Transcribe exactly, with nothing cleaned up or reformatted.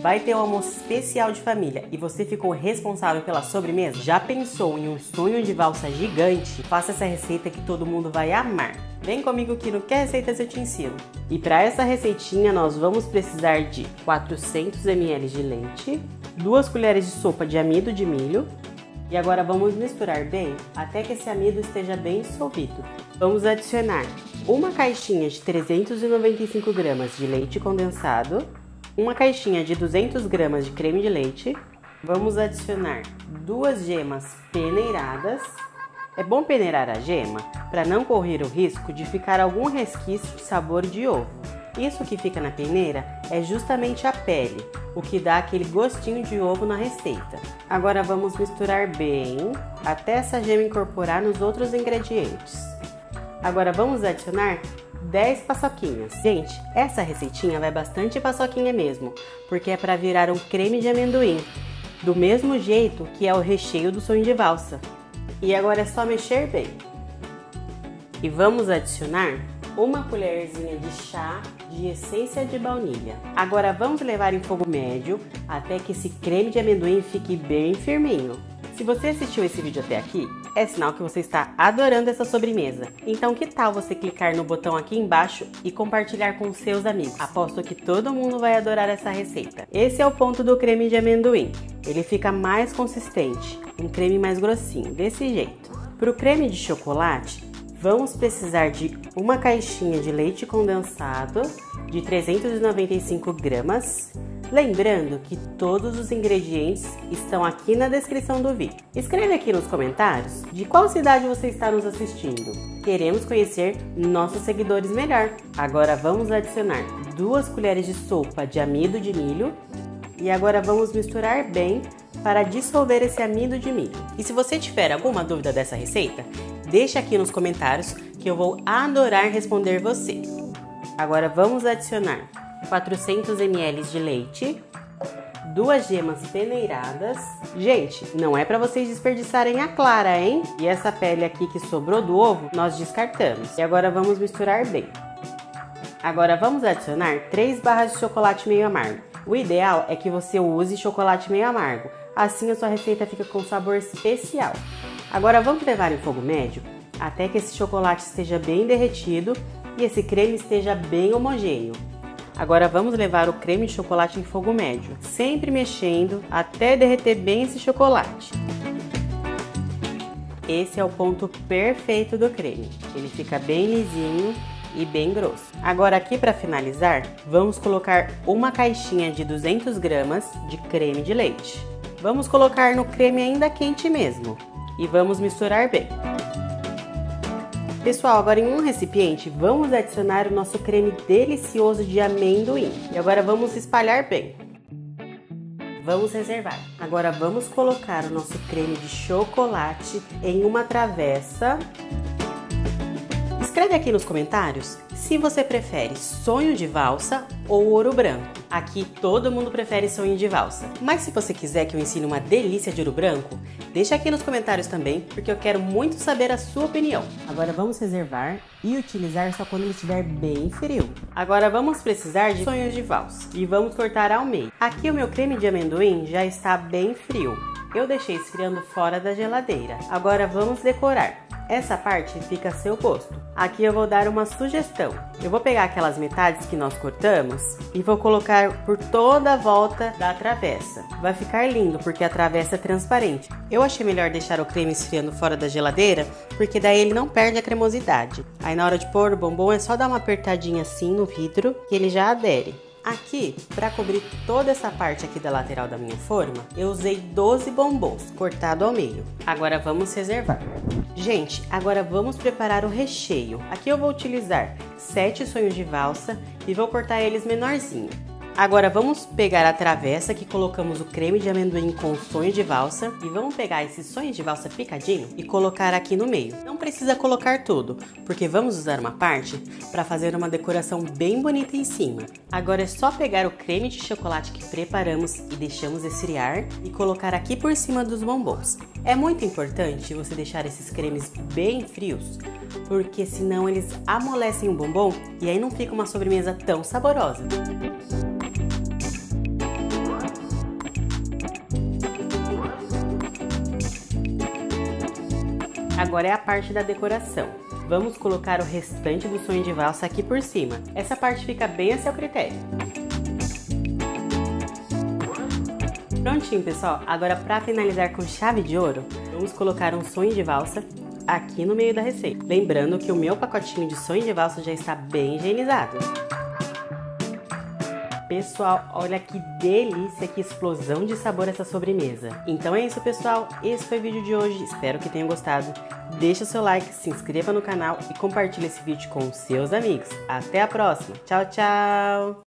vai ter um almoço especial de família e você ficou responsável pela sobremesa? Já pensou em um sonho de valsa gigante? Faça essa receita que todo mundo vai amar. Vem comigo que no Que Receitas eu te ensino. E para essa receitinha nós vamos precisar de quatrocentos mililitros de leite, duas colheres de sopa de amido de milho. E agora vamos misturar bem até que esse amido esteja bem dissolvido. Vamos adicionar uma caixinha de trezentos e noventa e cinco gramas de leite condensado, uma caixinha de duzentas gramas de creme de leite. Vamos adicionar duas gemas peneiradas. É bom peneirar a gema para não correr o risco de ficar algum resquício de sabor de ovo. Isso que fica na peneira é justamente a pele, o que dá aquele gostinho de ovo na receita. Agora vamos misturar bem até essa gema incorporar nos outros ingredientes. Agora vamos adicionar dez paçoquinhas. Gente, essa receitinha vai bastante paçoquinha mesmo, porque é para virar um creme de amendoim, do mesmo jeito que é o recheio do sonho de valsa. E agora é só mexer bem. E vamos adicionar uma colherzinha de chá de essência de baunilha. Agora vamos levar em fogo médio até que esse creme de amendoim fique bem firminho. Se você assistiu esse vídeo até aqui, é sinal que você está adorando essa sobremesa. Então que tal você clicar no botão aqui embaixo e compartilhar com seus amigos? Aposto que todo mundo vai adorar essa receita. Esse é o ponto do creme de amendoim. Ele fica mais consistente, um creme mais grossinho, desse jeito. Para o creme de chocolate, vamos precisar de uma caixinha de leite condensado de trezentos e noventa e cinco gramas. Lembrando que todos os ingredientes estão aqui na descrição do vídeo. Escreve aqui nos comentários de qual cidade você está nos assistindo. Queremos conhecer nossos seguidores melhor. Agora vamos adicionar duas colheres de sopa de amido de milho. E agora vamos misturar bem para dissolver esse amido de milho. E se você tiver alguma dúvida dessa receita, deixa aqui nos comentários que eu vou adorar responder você. Agora vamos adicionar quatrocentos mililitros de leite, duas gemas peneiradas. Gente, não é para vocês desperdiçarem a clara, hein? E essa pele aqui que sobrou do ovo, nós descartamos. E agora vamos misturar bem. Agora vamos adicionar três barras de chocolate meio amargo. O ideal é que você use chocolate meio amargo, assim a sua receita fica com sabor especial. Agora vamos levar em fogo médio até que esse chocolate esteja bem derretido e esse creme esteja bem homogêneo. Agora vamos levar o creme de chocolate em fogo médio, sempre mexendo até derreter bem esse chocolate. Esse é o ponto perfeito do creme, ele fica bem lisinho e bem grosso. Agora aqui para finalizar, vamos colocar uma caixinha de duzentas gramas de creme de leite. Vamos colocar no creme ainda quente mesmo e vamos misturar bem. Pessoal, agora em um recipiente vamos adicionar o nosso creme delicioso de amendoim. E agora vamos espalhar bem. Vamos reservar. Agora vamos colocar o nosso creme de chocolate em uma travessa. Escreve aqui nos comentários se você prefere sonho de valsa ou ouro branco. Aqui todo mundo prefere sonho de valsa. Mas se você quiser que eu ensine uma delícia de ouro branco, deixa aqui nos comentários também, porque eu quero muito saber a sua opinião. Agora vamos reservar e utilizar só quando ele estiver bem frio. Agora vamos precisar de sonhos de valsa e vamos cortar ao meio. Aqui o meu creme de amendoim já está bem frio. Eu deixei esfriando fora da geladeira. Agora vamos decorar. Essa parte fica a seu gosto. Aqui eu vou dar uma sugestão. Eu vou pegar aquelas metades que nós cortamos e vou colocar por toda a volta da travessa. Vai ficar lindo porque a travessa é transparente. Eu achei melhor deixar o creme esfriando fora da geladeira, porque daí ele não perde a cremosidade. Aí na hora de pôr o bombom é só dar uma apertadinha assim no vidro que ele já adere. Aqui, para cobrir toda essa parte aqui da lateral da minha forma, eu usei doze bombons, cortado ao meio. Agora vamos reservar. Gente, agora vamos preparar o recheio. Aqui eu vou utilizar sete sonhos de valsa e vou cortar eles menorzinho. Agora vamos pegar a travessa que colocamos o creme de amendoim com o sonho de valsa e vamos pegar esse sonho de valsa picadinho e colocar aqui no meio. Não precisa colocar tudo, porque vamos usar uma parte para fazer uma decoração bem bonita em cima. Agora é só pegar o creme de chocolate que preparamos e deixamos esfriar e colocar aqui por cima dos bombons. É muito importante você deixar esses cremes bem frios, porque senão eles amolecem o bombom e aí não fica uma sobremesa tão saborosa. Agora é a parte da decoração. Vamos colocar o restante do sonho de valsa aqui por cima. Essa parte fica bem a seu critério. Prontinho, pessoal. Agora, para finalizar com chave de ouro, vamos colocar um sonho de valsa aqui no meio da receita. Lembrando que o meu pacotinho de sonho de valsa já está bem higienizado. Pessoal, olha que delícia, que explosão de sabor essa sobremesa. Então é isso, pessoal. Esse foi o vídeo de hoje. Espero que tenham gostado. Deixa o seu like, se inscreva no canal e compartilhe esse vídeo com os seus amigos. Até a próxima. Tchau, tchau!